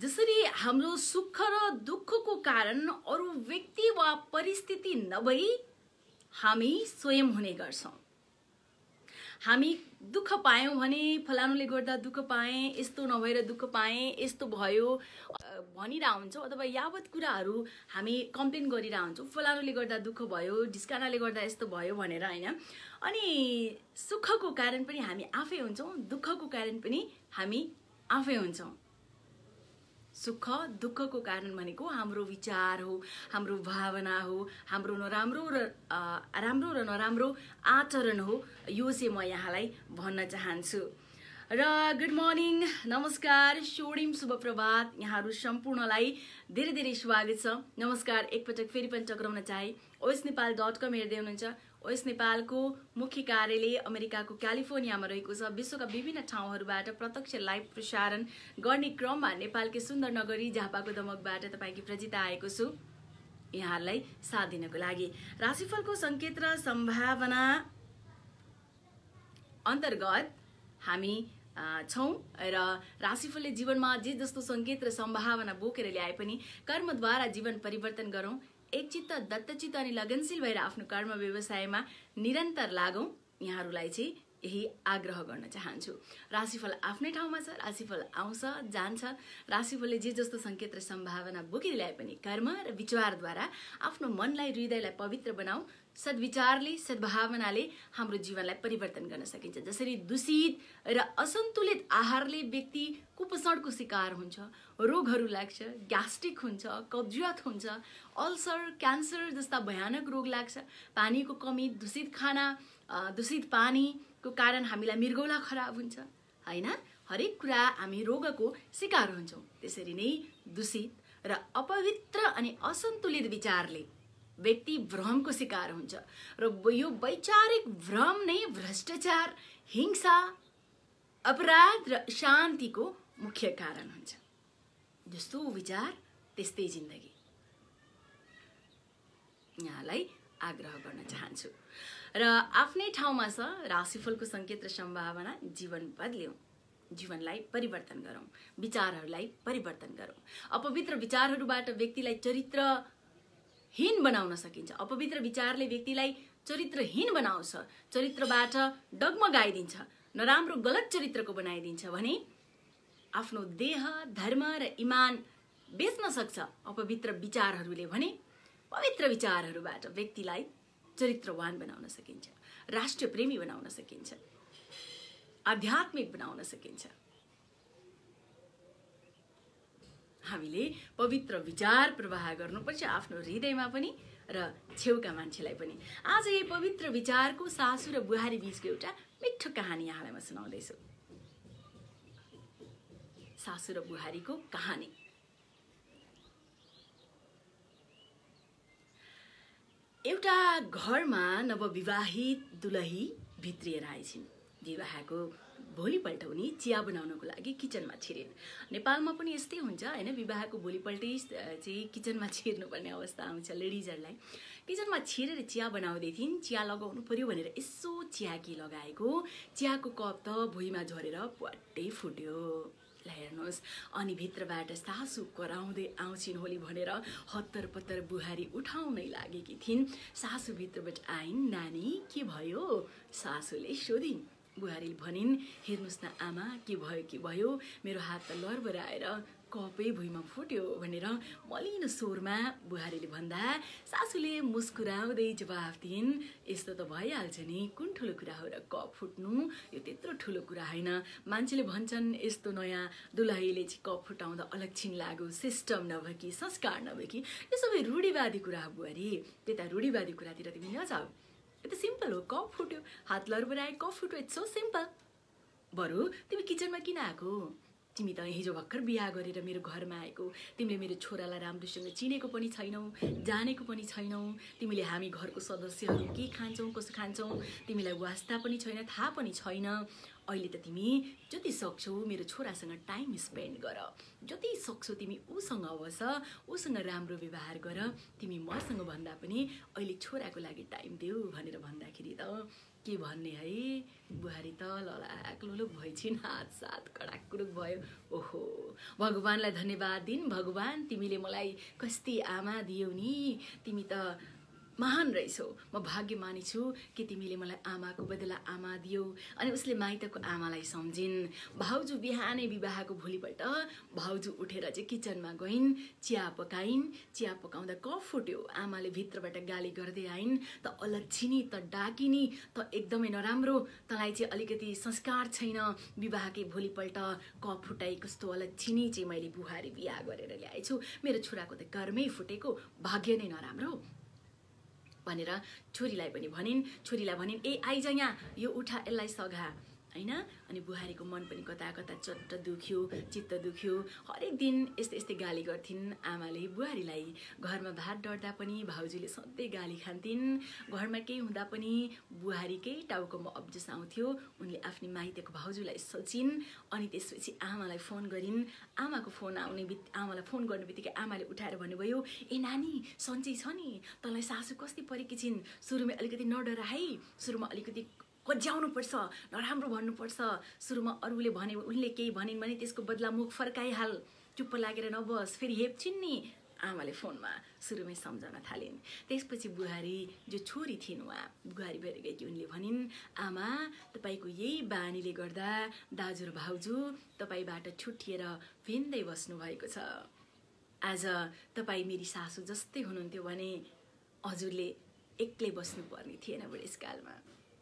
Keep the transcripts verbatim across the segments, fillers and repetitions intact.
जसरी हाम्रो सुख र दुःखको कारण अरू व्यक्ति वा परिस्थिति नभई हामी स्वयं हुने गर्छौं। हामी दुःख पायौं भने फलानुले गर्दा दुःख पाएँ, यस्तो नभएर दुःख पाएँ, यस्तो भयो भनिरा हुन्छौं अथवा यावत कुराहरू हामी कम्प्लेन गरिरा हुन्छौं, फलानुले गर्दा दुःख भयो, ढिस्कानाले गर्दा यस्तो भयो भनेर हैन। अनि सुखको कारण पनि हामी आफै हुन्छौं, दुःखको कारण पनि हामी आफै हुन्छौं। सुख दुःखको कारण भनेको हाम्रो विचार हो, हाम्रो भावना हो, हाम्रो नराम्रो र राम्रो र नराम्रो आचरण हो। यो चाहिँ म यहाँलाई भन्न चाहन्छु। र गुड मर्निङ, नमस्कार, स्वर्णिम शुभ प्रभात, यहाँहरू सम्पूर्णलाई धेरै धेरै स्वागत छ। नमस्कार एकपटक फेरि पनि टक्राउन चाहे ओएस नेपाल डट कम हेर्दै हुनुहुन्छ। ओएस नेपालको मुख्य कार्यालय अमेरिकाको क्यालिफोर्नियामा रहेको छ। विश्वका विभिन्न ठाउँहरूबाट प्रत्यक्ष लाइभ प्रसारण गर्ने क्रममा नेपालकै सुन्दर नगरी झापाको दमकबाट तपाईकी प्रजिता आएको छु यहाँहरूलाई साथ दिनको लागि। राशिफलको संकेत र सम्भावना अन्तर्गत हामी छौं र राशिफलले जीवनमा जे जस्तो संकेत र सम्भावना बोकेर ल्याए पनि कर्मद्वारा जीवन परिवर्तन गरौं। एकचित्त दत्तचित्त अनि लगनशील भएर आफ्नो कर्म व्यवसायमा निरन्तर लागौं, यहाँहरूलाई चाहिँ यही आग्रह गर्न चाहन्छु। राशिफल आफ्नै ठाउँमा छ, राशिफल आउँछ जान्छ। राशिफलले जे जस्तो संकेत र सम्भावना बोकेर ल्याए पनि कर्म र विचारद्वारा आफ्नो मनलाई हृदयलाई पवित्र बनाऊ। सद्विचारले सद्भावनाले हाम्रो जीवनलाई परिवर्तन गर्न सकिन्छ। जसरी दूषित र असन्तुलित आहारले व्यक्ति कुपोषणको शिकार हुन्छ, रोगहरू लाग्छ, ग्यास्ट्रिक हुन्छ, कब्जियत हुन्छ, अल्सर, क्यान्सर जस्ता भयानक रोग लाग्छ। पानीको कमी, दूषित खाना, दूषित पानीको कारण हामीलाई मृगौला खराब हुन्छ हैन। हरेक कुरा हामी रोगको शिकार हुन्छौं। त्यसरी नै दूषित र अपवित्र अनि असन्तुलित विचारले व्यक्ति भ्रमको शिकार हुन्छ र यो वैचारिक भ्रम नै भ्रष्टाचार, हिंसा, अपराध र शान्तिको मुख्य कारण हुन्छ। जस्तो विचार त्यस्तै जिन्दगी, यहाँलाई आग्रह गर्न चाहन्छु। र आफ्नै ठाउँमा छ राशिफलको संकेत र सम्भावना। जीवन बदल्यौं, जीवनलाई परिवर्तन गरौं, विचारहरूलाई परिवर्तन गरौं। अपवित्र विचारहरूबाट व्यक्तिलाई चरित्रहीन बनाउन सकिन्छ। अपवित्र विचारले व्यक्तिलाई चरित्रहीन बनाउँछ, चरित्रबाट डगमगाइदिन्छ, नराम्रो गलत चरित्रको बनाइदिन्छ भने आफ्नो देह, धर्म र ईमान बेच्न सक्छ। अपवित्र विचारहरूले भने पवित्र विचारहरूबाट व्यक्तिलाई चरित्रवान बनाउन सकिन्छ, राष्ट्र प्रेमी बनाउन सकिन्छ, आध्यात्मिक बनाउन सकिन्छ। हामीले पवित्र विचार प्रवाह गर्नुपर्छ आफ्नो हृदयमा पनि र छेउका मान्छेलाई पनि। आज यही पवित्र विचारको सासु र बुहारी बीचको एउटा मिठो कहानी यहाँलाई म सुनाउँदैछु। सासु र बुहारीको कहानी। एउटा घरमा नवविवाहित दुलही भित्रिएर आइछिन्। विवाहको भोलिपल्ट उनी चिया बनाउनको लागि किचनमा छिरिन्। नेपालमा पनि यस्तै हुन्छ हैन, विवाहको भोलिपल्टै चाहिँ किचनमा छिर्नुपर्ने अवस्था आउँछ लेडिजहरूलाई। किचनमा छिरेर चिया बनाउँदै थिइन्। चिया लगाउनु पर्यो भनेर यसो चियाकी लगाएको चियाको कप त भुइँमा झरेर प्वाट्टै फुट्यो। ल हेर्नुहोस्, अनि भित्रबाट सासु कराउँदै आउँछिन् होली भनेर हत्तर पत्तर बुहारी उठाउनै लागेकी थिइन्। सासु भित्रबाट आइन्। नानी के भयो? सासुले सोधिन्। बुहारीले भनिन्, हेर्नुहोस् न आमा, के भयो के भयो, मेरो हात त लरबराएर कपै भुइँमा फुट्यो भनेर मलिनो स्वरमा बुहारीले भन्दा सासुले मुस्कुराउँदै जवाफ दिइन्, यस्तो त भइहाल्छ नि, कुन ठुलो कुरा हो र कप फुट्नु, यो त्यत्रो ठुलो कुरा होइन। मान्छेले भन्छन् यस्तो नयाँ दुलहीले चाहिँ कप फुटाउँदा अलक्षिण लाग्यो, सिस्टम नभए कि संस्कार नभए कि, यो सबै रूढिवादी कुरा हो बुहारी, त्यता रूढिवादी कुरातिर तिमी नजाऊ। यो त सिम्पल हो, कप फुट्यो, हात लरबराए कप फुट्यो, इट्स सो सिम्पल। बरु तिमी किचनमा किन आएको? तिमी त हिजो भर्खर बिहा गरेर मेरो घरमा आएको, तिमीले मेरो छोरालाई राम्रोसँग चिनेको पनि छैनौ, जानेको पनि छैनौ, तिमीले हामी घरको सदस्यहरू के खान्छौँ कसो खान्छौँ तिमीलाई वास्ता पनि छैन, थाहा पनि छैन। अहिले त तिमी जति सक्छौ मेरो छोरासँग टाइम स्पेन्ड गर, जति सक्छौ तिमी उसँग बस, उसँग राम्रो व्यवहार गर, तिमी मसँग भन्दा पनि अहिले छोराको लागि टाइम देऊ भनेर भन्दाखेरि त के भन्ने है, बुहारी त ललाक लुलुक भइछिन्, हात सात कडाकुडुक भयो। ओहो, भगवानलाई धन्यवाद दिन, भगवान तिमीले मलाई कस्ती आमा दियौ नि, तिमी त महान रहेछौ, म भाग्यमानी छु कि तिमीले मलाई आमाको बदला आमा दियौ। अनि उसले माइतको आमालाई सम्झिन्। भाउजू बिहानै विवाहको भोलिपल्ट भाउजू उठेर चाहिँ किचनमा गइन्, चिया पकाइन्। चिया पकाउँदा कप फुट्यो, आमाले भित्रबाट गाली गर्दै आइन्, त अलच्छिनी, त डाकिनी, त एकदमै नराम्रो, तँलाई चाहिँ अलिकति संस्कार छैन, विवाहकै भोलिपल्ट कप फुटाइ, कस्तो अलच्छिनी चाहिँ मैले बुहारी बिहा गरेर ल्याएछु, मेरो छोराको त कर्मै फुटेको, भाग्य नै नराम्रो भनेर छोरीलाई पनि भनिन्। छोरीलाई भनिन्, ए आइज यहाँ, यो उठा, यसलाई सघा हैन। अनि बुहारीको मन पनि कता कता चट्ट दुख्यो, चित्त दुख्यो। हरेक दिन यस्तै यस्तै गाली गर्थिन् आमाले बुहारीलाई। घरमा भात डढ्दा पनि भाउजूले सधैँ गाली खान्थिन्। घरमा केही हुँदा पनि बुहारीकै टाउकोमा अब्जस आउँथ्यो। उनले आफ्नो माइतको भाउजूलाई सोचिन्। अनि त्यसपछि आमालाई फोन गरिन्। आमाको फोन आउने बित्तिकै आमालाई फोन गर्ने बित्तिकै आमाले उठाएर भन्नुभयो, ए नानी सन्चै छ नि, तँलाई सासू कस्ती परेकी छिन्, सुरुमा अलिकति नडरा है, सुरुमा अलिकति कज्याउनु पर्छ, नराम्रो भन्नुपर्छ। सुरुमा अरूले भने, उनले केही भनिन् भने त्यसको बदला मुख फर्काइहाल, चुप्प लागेर नबस, फेरि हेप्छिन् नि, आमाले फोनमा सुरुमै सम्झाउन थालिन्। त्यसपछि बुहारी जो छोरी थिइन् उहाँ बुहारी भएर गएकी, उनले भनिन्, आमा तपाईको यही बानीले गर्दा दाजु र भाउजू तपाईबाट छुट्टिएर भिन्दै बस्नु भएको छ। आज तपाईँ मेरी सासू जस्तै हुनुहुन्थ्यो भने हजुरले एक्लै बस्नु पर्ने थिएन बुढेसकालमा।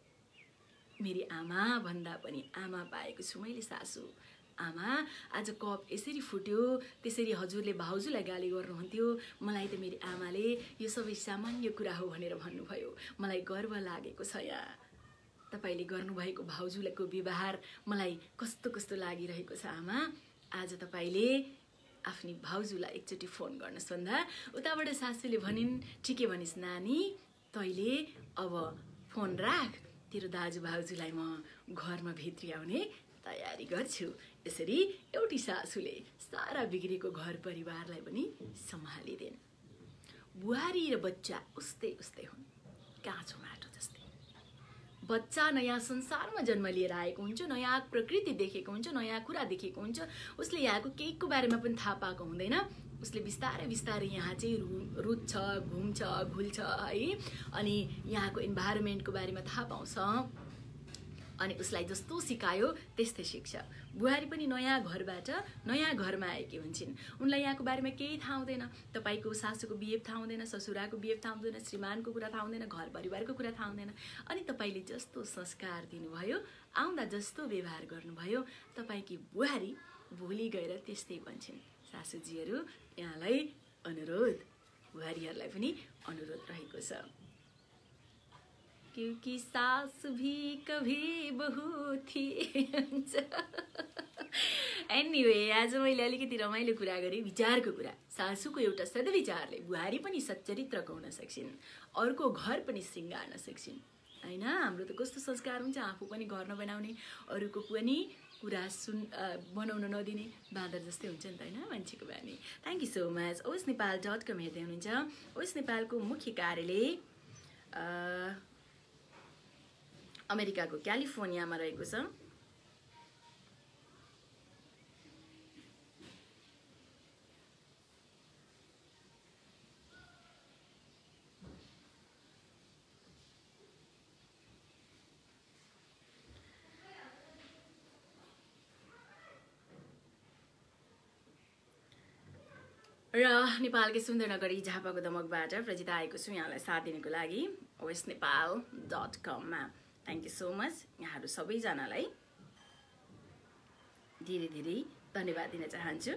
मेरी आमा भन्दा पनि आमा पाएको छु मैले सासू। आमा आज कप यसरी फुट्यो, त्यसरी हजुरले भाउजूलाई गाली गर्नुहुन्थ्यो, मलाई त मेरी आमाले यो सबै सामान्य कुरा हो भनेर भन्नुभयो। मलाई गर्व लागेको छ यहाँ। तपाईले गर्नुभएको भाउजूको व्यवहार मलाई कस्तो कस्तो लागिरहेको छ आमा। आज तपाईले आफ्नी भाउजूलाई एकचोटि फोन गर्नुहोस् भन्दा उताबाट सासूले भनिन्, ठिकै भनिस् नानी, तैले अब फोन राख, तेरो दाजु भाउजूलाई म घरमा भित्रियाउने तयारी गर्छु। यसरी एउटी सासूले सारा बिग्रेको घर परिवारलाई पनि सम्हालिदिन्। बुहारी र बच्चा उस्तै उस्तै हुन्, काँचो माटो जस्तै। बच्चा नयाँ संसारमा जन्म लिएर आएको हुन्छ, नयाँ प्रकृति देखेको हुन्छ, नयाँ कुरा देखेको हुन्छ। उसले यहाँको केहीको बारेमा पनि थाहा पाएको हुँदैन। उसले बिस्तारै बिस्तारै यहाँ चाहिँ रु रुच्छ, घुम्छ, घुल्छ है। अनि यहाँको इन्भाइरोमेन्टको बारेमा थाहा पाउँछ। अनि उसलाई जस्तो सिकायो त्यस्तै सिक्छ। बुहारी पनि नयाँ घरबाट नयाँ घरमा आएकी हुन्छन्। उनलाई यहाँको बारेमा केही थाहा हुँदैन। तपाईँको सासूको बिहेव थाहा हुँदैन, ससुराको बिहेव थाहा हुँदैन, श्रीमानको कुरा थाहा हुँदैन, घर परिवारको कुरा थाहा हुँदैन। अनि तपाईँले जस्तो संस्कार दिनुभयो, आउँदा जस्तो व्यवहार गर्नुभयो, तपाईँकी बुहारी भोलि गएर त्यस्तै बन्छन्। सासूजीहरू यहाँलाई अनुरोध, बुहारीहरूलाई पनि अनुरोध रहेको छ। क्योंकि सास भी कभी बहू थी। एनीवे, आज मैले अलिकति रमाइलो कुरा गरेँ, विचारको कुरा। सासूको एउटा सद्विचारले बुहारी पनि सच्चरित्रको हुन सक्छिन्, अर्को घर पनि सिँगार्न सक्छिन् हैन। हाम्रो त कस्तो संस्कार हुन्छ, आफू पनि घर नबनाउने, अरूको पनि कुरा सुन बनाउन नदिने बाँदर जस्तै हुन्छ नि त हैन मान्छेको बानी। Thank you so much. OS Nepal dot com हेर्दै हुनुहुन्छ। ओएस नेपालको मुख्य कार्यालय अमेरिकाको क्यालिफोर्नियामा रहेको छ। र नेपालकै सुन्दरनगरी झापाको दमकबाट प्रजिता आएको छु यहाँलाई साथ दिनको लागि ओएस नेपाल डट कममा। Thank you so much. यहाँहरू सबैजनालाई धेरै धेरै धन्यवाद दिन चाहन्छु।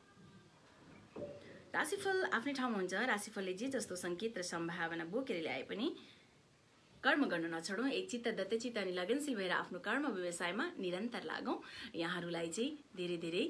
राशिफल आफ्नै ठाउँमा हुन्छ। राशिफलले जे जस्तो सङ्केत र सम्भावना बोकेर ल्याए पनि कर्म गर्न नछोडौँ। एक चित्त दत्तचित्त अनि लगनशील भएर आफ्नो कर्म व्यवसायमा निरन्तर लागौँ। यहाँहरूलाई चाहिँ धेरै धेरै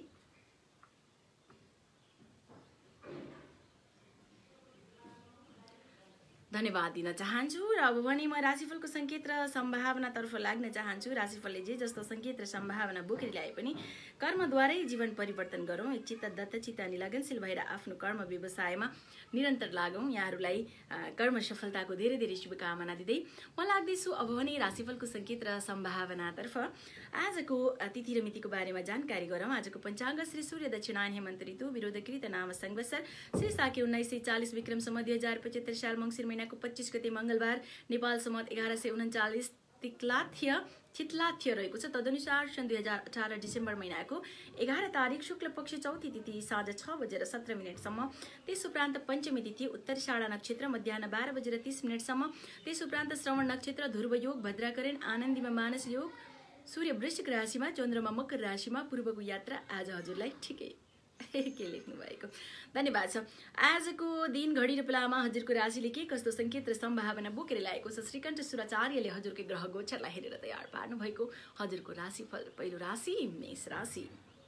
धन्यवाद दिन चाहन्छु र अब भने म राशिफलको संकेत र सम्भावनातर्फ लाग्न चाहन्छु। राशिफलले जे जस्तो संकेत र सम्भावना बोकेर ल्याए पनि कर्मद्वारै जीवन परिवर्तन गरौँ। एक चित्त दत्तचित्त अनि लगनशील भएर आफ्नो कर्म व्यवसायमा निरन्तर लागौँ। यहाँहरूलाई कर्म सफलताको धेरै धेरै शुभकामना दिँदै म लाग्दैछु अब भने राशिफलको संकेत र सम्भावनातर्फ आजको तिथि र मितिको बारेमा जानकारी गरौँ। आजको पञ्चाङ्ग श्री सूर्य दक्षिणायन हेमन्त ऋतु विरोधकृत नाम संवत्सर श्री साके उन्नाइस सय चालिस विक्रम सम्वत दुई हजार पचहत्तर साल मङ्सिर महिनाको पच्चीस गते मंगलबार नेपाल सम्वत एघार सय उन्चालिस तिक्लाथ्य चितलाथ्य रहेको छ। तदनुसार सन् दुई हजार अठार डिसेम्बर महिनाको एघार तारिक शुक्ल पक्ष चौथी तिथि साँझ छ बजेर सत्र मिनटसम्म, त्यस उपरान्त पञ्चमी तिथि उत्तरषाढा नक्षत्र मध्याह बाह्र बजेर तीस मिनटसम्म, त्यस उपरान्त श्रवण नक्षत्र ध्रुव योग भद्राकरण आनन्दीमा मानस योग, सूर्य वृश्चिक राशिमा चन्द्रमा मकर राशिमा पूर्वको यात्रा आज हजुरलाई ठिकै के लेख्नु भएको धन्यवाद छ। आजको दिन घडी र बेलामा हजुरको राशिले के कस्तो संकेत र सम्भावना बोकेर ल्याएको छ श्रीकण्ठ सुराचार्यले हजुरको ग्रह गोचरलाई हेरेर तयार पार्नु भएको हजुरको राशिफल। पहिलो राशि मेष राशि।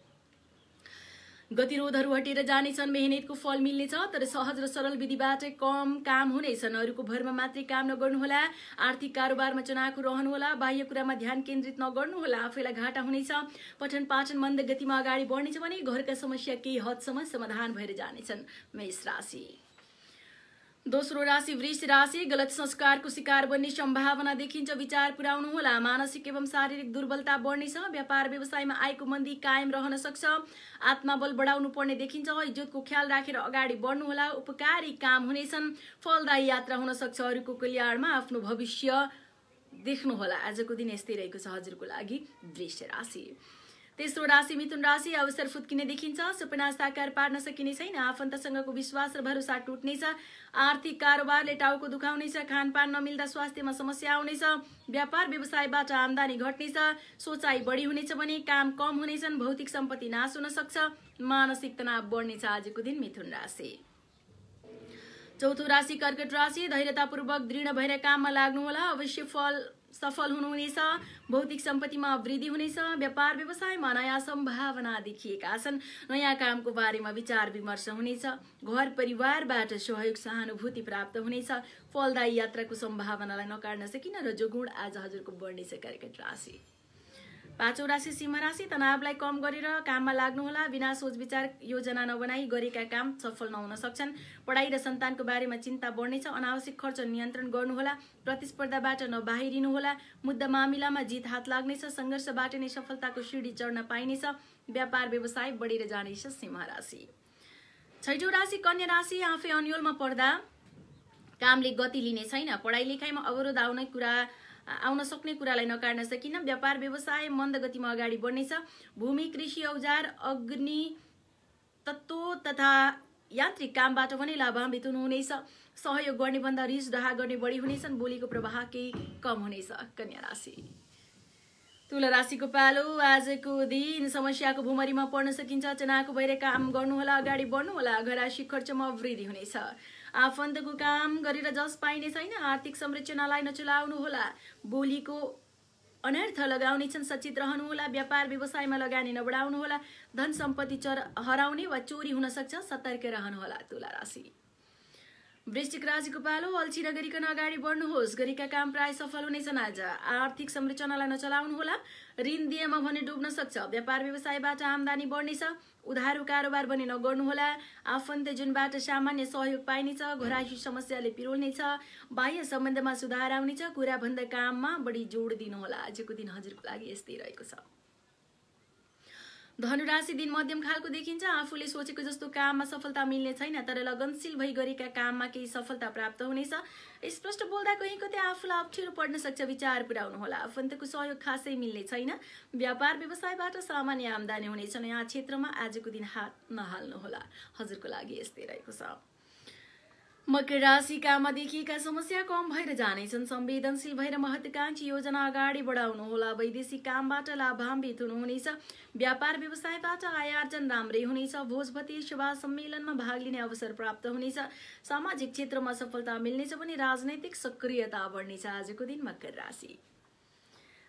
गतिरोधहरू हटेर जानेछन्, मेहनतको फल मिल्नेछ, तर सहज र सरल विधिबाट कम काम हुनेछन्। अरूको भरमा मात्रै काम नगर्नुहोला। आर्थिक कारोबारमा चनाखो रहनुहोला। बाह्य कुरामा ध्यान केन्द्रित नगर्नुहोला, आफैलाई घाटा हुनेछ। पठन पाठन मन्द गतिमा अगाडि बढ्नेछ भने घरका समस्या केही हदसम्म समाधान भएर जानेछन्। मेष राशि। दोस्रो राशि वृष राशि। गलत संस्कारको शिकार बन्ने सम्भावना देखिन्छ, विचार पुर्याउनुहोला। मानसिक एवं शारीरिक दुर्बलता बढ्नेछ। व्यापार व्यवसायमा आएको मन्दी कायम रहन सक्छ। आत्मबल बढाउनु पर्ने देखिन्छ। इज्जतको ख्याल राखेर अगाडि बढ्नुहोला। उपकारी काम हुनेछन्। फलदायी यात्रा हुन सक्छ। अरूको कल्याणमा आफ्नो भविष्य देख्नुहोला। आजको दिन यस्तै रहेको छ हजुरको लागि वृष राशि। तेस्रो राशि मिथुन राशि। अवसर फुत्किने देखिन्छ, सपना साकार पार्न सकिने छैन। आफन्तसँगको विश्वास र भरोसा टुट्नेछ। आर्थिक कारोबारले टाउको दुखाउनेछ। खानपान नमिल्दा स्वास्थ्यमा समस्या आउनेछ। व्यापार व्यवसायबाट आमदानी घट्नेछ। सोचाइ बढी हुनेछ भने काम कम हुनेछन्। भौतिक सम्पत्ति नाश हुन सक्छ। मानसिक तनाव बढ्नेछ आजको दिन मिथुन राशि। चौथो राशि कर्कट राशि। धैर्यतापूर्वक दृढ भएर काममा लाग्नुहोला, अवश्य फल सफल हुनुहुनेछ। भौतिक सम्पत्तिमा वृद्धि हुनेछ। व्यापार व्यवसायमा नयाँ सम्भावना देखिएका छन्। नयाँ कामको बारेमा विचार विमर्श हुनेछ। घर परिवारबाट सहयोग सहानुभूति प्राप्त हुनेछ। फलदायी यात्राको सम्भावनालाई नकार्न सकिन र जो गुण आज हजुरको बढ्नेछ कर्कट राशि। पाँचौं राशि सिंह राशि। तनावलाई कम गरेर काममा लाग्नुहोला। बिना सोच विचार योजना नबनाई गरेका काम सफल नहुन सक्छन्। पढाइ र सन्तानको बारेमा चिन्ता बढ्नेछ। अनावश्यक खर्च नियन्त्रण गर्नुहोला। प्रतिस्पर्धाबाट नबाहिरिनुहोला। मुद्दा मामिलामा जित हात लाग्नेछ। सङ्घर्षबाट नै सफलताको सिँढी चढ्न पाइनेछ। व्यापार व्यवसाय बढेर जानेछ सिंह राशि। छैठौं राशि कन्या राशि। आफै अन्योलमा पर्दा कामले गति लिने छैन। पढाइ लेखाइमा अवरोध आउने कुरा आउन सक्ने कुरालाई नकार्न सकिन। व्यापार व्यवसाय मन्द गतिमा अगाडि बढ्नेछ। भूमि कृषि औजार अग्नि तत्त्व तथा यान्त्रिक कामबाट पनि लाभान्वित हुनुहुनेछ। सहयोग गर्ने भन्दा रिस डहा गर्ने बढी हुनेछन्। बोलीको प्रवाह केही कम हुनेछ कन्या राशि। तुला राशिको पालो। आजको दिन समस्याको भुमरीमा पर्न सकिन्छ। चनाखो भएर काम गर्नुहोला, अगाडि बढ्नुहोला। घरायसी खर्चमा वृद्धि हुनेछ। आफन्तको काम गरेर जस पाइने छैन। आर्थिक संरचनालाई नचलाउनुहोला। बोलीको अनर्थ लगाउनेछन्, सचेत रहनुहोला। व्यापार व्यवसायमा लगानी नबढाउनुहोला। धन सम्पत्ति चर हराउने वा चोरी हुन सक्छ, सतर्क रहनुहोला तुला राशि। वृश्चिक राशिको पालो। अल्छी नगरिकन अगाडि बढ्नुहोस्। गरेका काम प्राय सफल हुनेछन् आज। आर्थिक संरचनालाई नचलाउनुहोला। ऋण दिएमा भने डुब्न सक्छ। व्यापार व्यवसायबाट आमदानी बढ्नेछ। उधारो कारोबार भने नगर्नुहोला। आफन्तजनबाट सामान्य सहयोग पाइनेछ। घरायसी समस्याले पिरोल्नेछ। बाह्य सम्बन्धमा सुधार आउनेछ। कुरा भन्दा काममा बढी जोड दिनुहोला। आजको दिन हजुरको लागि यस्तै रहेको छ। धनुराशि। दिन मध्यम खालको देखिन्छ। आफूले सोचेको जस्तो काममा सफलता मिल्ने छैन, तर लगनशील भई गरेका काममा केही सफलता प्राप्त हुनेछ। स्पष्ट बोल्दा कहीँ कतै आफूलाई अप्ठ्यारो पर्न सक्छ, विचार पुर्याउनुहोला। आफन्तको सहयोग खासै मिल्ने छैन। व्यापार व्यवसायबाट सामान्य आमदानी हुनेछ। नयाँ क्षेत्रमा आजको दिन हात नहाल्नुहोला। हजुरको लागि यस्तै रहेको छ। मकर राशि। काममा देखिएका समस्या कम भएर जानेछन्। संवेदनशील भएर महत्वाकांक्षी योजना अगाडि बढाउनुहोला। वैदेशिक कामबाट लाभान्वित हुनुहुनेछ। व्यापार व्यवसायबाट आय आर्जन राम्रै हुनेछ। भोजभतेर सभा सम्मेलनमा भाग लिने अवसर प्राप्त हुनेछ। सामाजिक क्षेत्रमा सफलता मिल्नेछ भने राजनैतिक सक्रियता बढ्नेछ आजको दिन मकर राशि।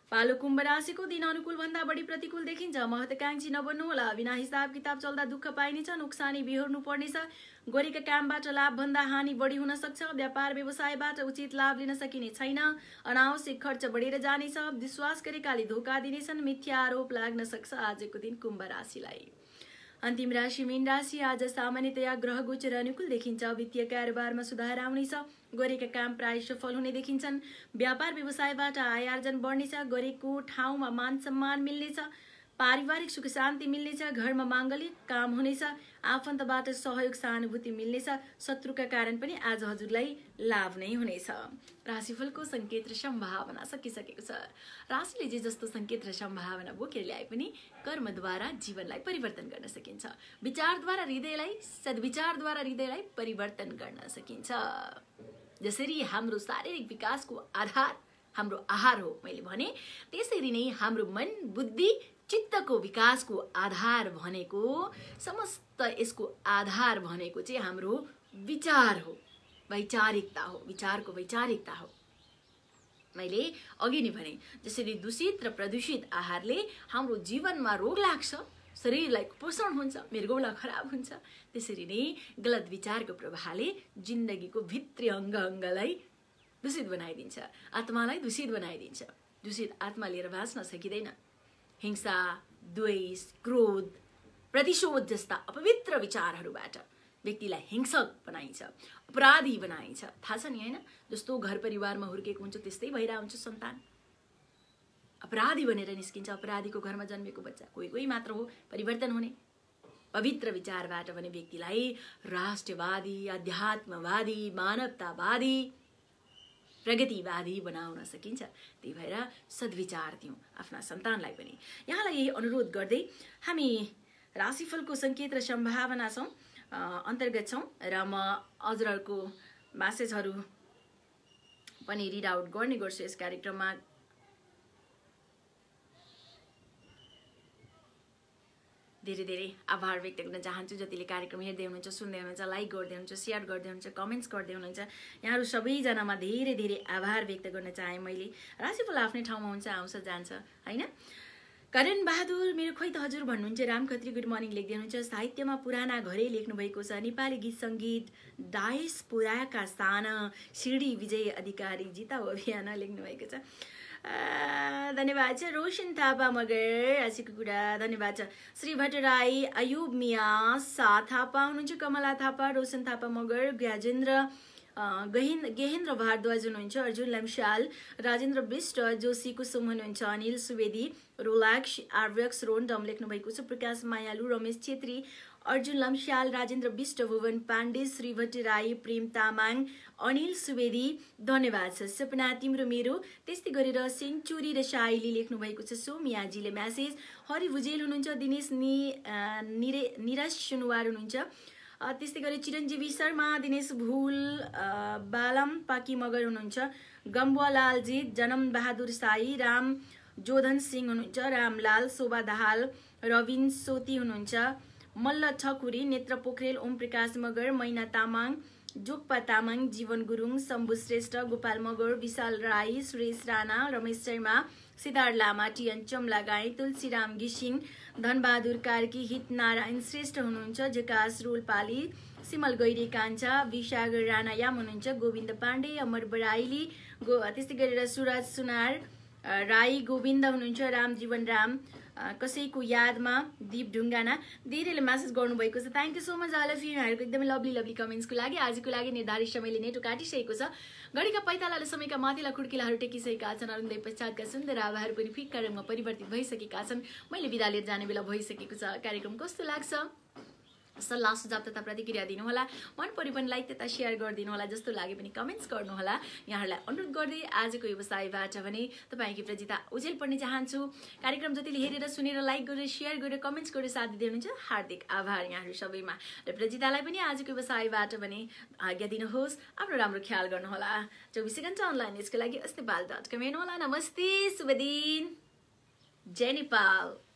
पालो कुम्भ राशिको दिन अनुकूल भन्दा बढी प्रतिकूल देखिन्छ। महत्वाकांक्षी नबन्नुहोला। बिना हिसाब किताब चल्दा दुःख पाइनेछ, नोक्सानी बिहोर्नु पर्नेछ। गरेका कामबाट लाभ भन्दा हानि बढी हुन सक्छ। व्यापार व्यवसायबाट उचित लाभ लिन सकिने छैन। अनावश्यक खर्च बढेर जानेछ। विश्वास गरेकाले धोका दिनेछन्। मिथ्या आरोप लाग्न सक्छ आजको दिन कुम्भ राशिलाई। अन्तिम राशि मीन राशि। आज सामान्यतया ग्रह गोचर अनुकूल देखिन्छ। वित्तीय कारोबारमा सुधार आउनेछ। गरेका काम प्राय सफल हुने देखिन्छन्। व्यापार व्यवसायबाट आय आर्जन बढ्नेछ। गरेको ठाउँमा मान सम्मान मिल्नेछ। पारिवारिक सुख शान्ति मिल्नेछ। घरमा माङ्गलिक काम हुनेछ। आफन्तबाट सहयोग सहानुभूति मिल्नेछ। शत्रुका कारण पनि आज हजुरलाई लाभ नै हुनेछ। राशिफलको संकेत र सम्भावना सकिसकेको छ। राशिले जे जस्तो संकेत र सम्भावना बोकेर ल्याए पनि कर्मद्वारा जीवनलाई परिवर्तन गर्न सकिन्छ। विचारद्वारा हृदयलाई सद्विचारद्वारा हृदयलाई परिवर्तन गर्न सकिन्छ। जसरी हाम्रो शारीरिक विकासको आधार हाम्रो आहार हो मैले भने, त्यसरी नै हाम्रो मन बुद्धि चित्तको विकासको आधार भनेको, समस्त यसको आधार भनेको चाहिँ हाम्रो विचार हो, वैचारिकता हो, विचारको वैचारिकता हो। मैले अघि नै भने जसरी दूषित र प्रदूषित आहारले हाम्रो जीवनमा रोग लाग्छ, शरीरलाई कुपोषण हुन्छ, मृगौला खराब हुन्छ, त्यसरी नै गलत विचारको प्रभावले जिन्दगीको भित्री अङ्ग अङ्गलाई दूषित बनाइदिन्छ, आत्मालाई दूषित बनाइदिन्छ। दूषित आत्मा लिएर बाँच्न सकिँदैन। हिंसा, द्वेष, क्रोध, प्रतिशोध जस्ता अपवित्र विचारहरूबाट व्यक्तिलाई हिंसक बनाइन्छ, अपराधी बनाइन्छ। थाहा छ नि हैन? जस्तो घर परिवारमा हुर्केको हुन्छ त्यस्तै भइरहेको हुन्छ सन्तान। अपराधी बनेर निस्किन्छ। अपराधीको घरमा जन्मेको बच्चा कोही कोही मात्र हो परिवर्तन हुने। पवित्र विचारबाट भने व्यक्तिलाई राष्ट्रवादी, अध्यात्मवादी, मानवतावादी, प्रगतिवादी बनाउन सकिन्छ। त्यही भएर सद्विचार दिउँ आफ्ना सन्तानलाई पनि। यहाँलाई यही अनुरोध गर्दै हामी राशिफलको संकेत र सम्भावना छौँ अन्तर्गत छौँ र म हजुरहरूको म्यासेजहरू पनि रिड आउट गर्ने गर्छु यस कार्यक्रममा। धेरै धेरै आभार व्यक्त गर्न चाहन्छु जतिले कार्यक्रम हेर्दै हुनुहुन्छ, सुन्दै हुनुहुन्छ, लाइक गर्दै हुनुहुन्छ, सेयर गर्दै हुनुहुन्छ, कमेन्ट्स गर्दै हुनुहुन्छ। यहाँहरू सबैजनामा धेरै धेरै आभार व्यक्त गर्न चाहेँ मैले। राशिफल आफ्नै ठाउँमा हुन्छ, आउँछ जान्छ होइन। करण बहादुर मेरो खोइ त हजुर भन्नुहुन्छ। राम खत्री गुड मर्निङ लेख्दै हुनुहुन्छ। साहित्यमा पुराना घरै लेख्नु भएको छ। नेपाली गीत सङ्गीत डायस्पोराका साना सिडी विजय अधिकारी जिताउ अभियान लेख्नु भएको छ। धन्यवाद छ। रोशन थापा मगर आजको कुरा धन्यवाद छ। श्री भट्टराई, अयुब मिया, सा थापा हुनुहुन्छ, कमला थापा, रोशन थापा मगर, ग्याजेन्द्र गहेन्द्र गेहेन्द्र भारद्वाज हुनुहुन्छ, अर्जुन लम्साल, राजेन्द्र विष्ट, जोशी कुसुम हुनुहुन्छ, अनिल सुवेदी, रोलाक्स आर्यक्स रोन्डम लेख्नु भएको छ। प्रकाश मायालु, रमेश छेत्री, अर्जुन लम्साल, राजेन्द्र विष्ट, भुवन पाण्डे, श्री भट्टराई, प्रेम तामाङ, अनिल सुवेदी धन्यवाद छ। सपना तिम्रो मेरो, त्यस्तै गरेर सेन्चुरी र साइली लेख्नु भएको छ। सोमियाजीले म्यासेज। हरि भुजेल हुनुहुन्छ, दिनेश नि निरे निरज सुनुवार हुनुहुन्छ, त्यस्तै गरी चिरञ्जीवी शर्मा, दिनेश भुल, बालम पाकी मगर हुनुहुन्छ, गम्बुवालालजी, जनम बहादुर साई, राम जोधन सिंह हुनुहुन्छ, रामलाल, शोभा दाहाल, रविन सोती हुनुहुन्छ, मल्ल ठकुरी, नेत्र पोखरेल, ओम प्रकाश मगर, मैना तामाङ, जोक्पा तामाङ, जीवन गुरुङ, शम्भु श्रेष्ठ, गोपाल मगर, विशाल राई, सुरेश राणा, रमेश शर्मा, सिद्धार्थ लामा, टिएन चमला गाई, तुलसीराम घिसिङ, धनबहादुर कार्की, हित नारायण श्रेष्ठ हुनुहुन्छ, जकास रोलपाली, सिमल गैरी कान्छा, विशागर राणा याम हुनुहुन्छ, गोविन्द पाण्डे, अमर बराइली, गो त्यस्तै गरेर सुराज सुनार राई, गोविन्द हुनुहुन्छ, रामजीवन राम, कसैको यादमा दीप ढुङ्गाना धेरैले म्यासेज गर्नुभएको छ। Thank you so much all of you. यहाँहरूको एकदमै लभली लभली कमेन्ट्सको लागि। आजको लागि निर्धारित समयले नेटो काटिसकेको छ। घडीका पैतालाले समयका माथिला खुड्किलाहरू टेकिसकेका छन्। अरुणोदय पश्चातका सुन्दर आभाहरू पनि फिक्का रङमा परिवर्तित भइसकेका छन्। मैले बिदा लिएर जाने बेला भइसकेको छ। कार्यक्रम कस्तो लाग्छ? सल्लाह सुझाव तथा प्रतिक्रिया दिनुहोला। मन परे पनि लाइक तथा सेयर गरिदिनु होला। जस्तो लागे पनि कमेन्ट्स गर्नुहोला। यहाँहरूलाई अनुरोध गर्दै आजको व्यवसायबाट भने तपाईँकी प्रजिता उजेल पर्ने चाहन्छु। कार्यक्रम जतिले हेरेर सुनेर लाइक गरेर सेयर गरेर कमेन्ट्स गरेर साथ दिँदै हुनुहुन्छ, हार्दिक आभार यहाँहरू सबैमा। र प्रजितालाई पनि आजको व्यवसायबाट भने आज्ञा दिनुहोस्। आफ्नो राम्रो ख्याल गर्नुहोला। चौबिसै घन्टा अनलाइन यसको लागि अस्तिपाल डट कम हेर्नुहोला। नमस्ते, शुभ दिन, जय नेपाल।